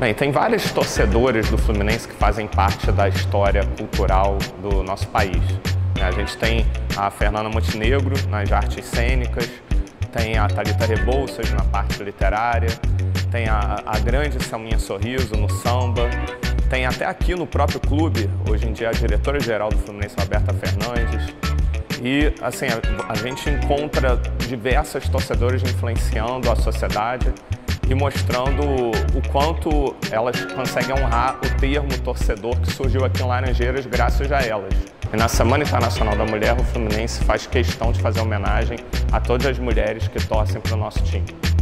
Bem, tem vários torcedores do Fluminense que fazem parte da história cultural do nosso país. A gente tem a Fernanda Montenegro nas artes cênicas, tem a Thalita Rebouças na parte literária, tem a grande Selminha Sorriso no samba, tem até aqui no próprio clube, hoje em dia a diretora-geral do Fluminense, Roberta Fernandes. E assim, a gente encontra diversas torcedoras influenciando a sociedade e mostrando o quanto elas conseguem honrar o termo torcedor que surgiu aqui em Laranjeiras graças a elas. E na Semana Internacional da Mulher, o Fluminense faz questão de fazer homenagem a todas as mulheres que torcem para o nosso time.